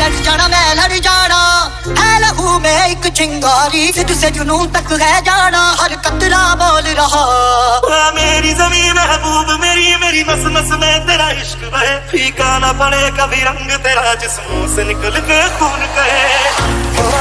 डट जाना मैं लड़ जाना है लहू में एक चिंगारी फिर से जुनून तक है जाना हर कतरा बोल रहा मेरी ज़मीं महबूब मेरी मेरी नस नस में तेरा इश्क बहे फीका ना पड़े कभी रंग तेरा जिस्मों से निकल के खून कहे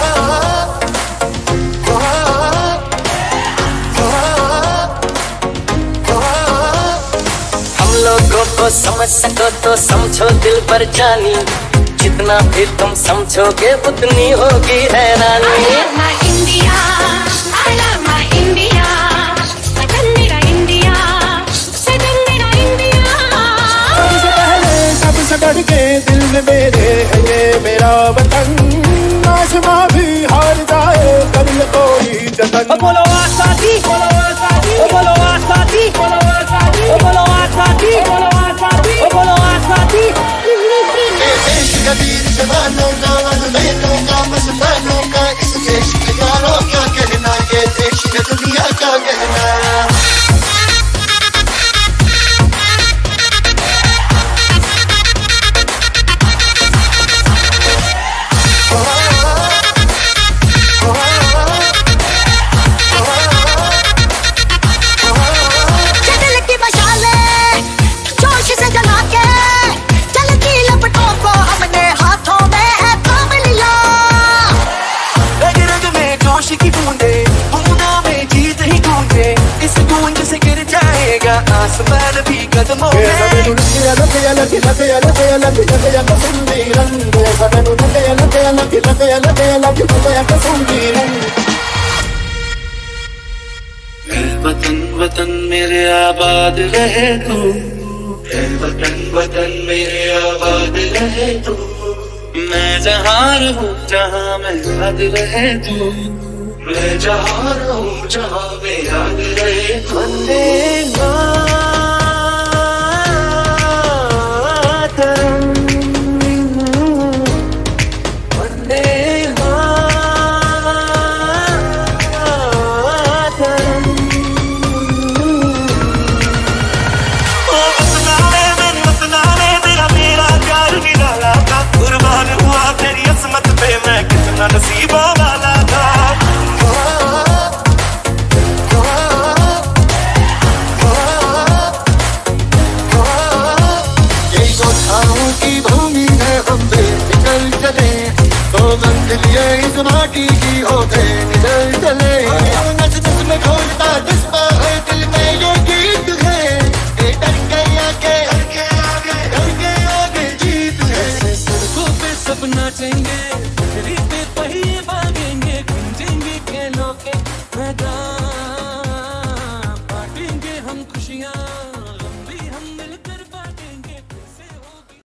लोगों को समझ सको तो समझो दिल पर जानी जितना भी तुम समझोगे उतनी होगी हैरानी सबसे बढ़ के दिल में मेरे है ये मेरा वतन आसमां भी हार जाए कर ले कोई जतन बोलो आसादी बोलो आसादी बोलो आसादी बोलो आसादी बोलो आसादी बोलो आसादी बोलो आसादी देश का वीर जवानों का अनमेलों का मस्तानों का इस देश के यारों क्या कहना ये देश है दुनिया का कहना आसमान भी कदमों में वतन वतन मेरे आबाद रहे तू वतन वतन मेरे आबाद रहे तू मैं जहाँ रहूँ जहाँ मैं याद रहे तू मैं जहाँ रहूँ जहाँ मैं याद रहे तू नसीबों वाला था यही तो छाओं की भूमि है हम निकल चले तो मंजिल ये इस माटी की होते निकल चले नस नस में घोलता जज्बा है दिल में ये गीत है डर के आगे जीत है सड़कों पे सब नाचेंगे पे पहिए भागेंगे गूंजेंगे खेलों के मैदान बांटेंगे हम खुशियाँ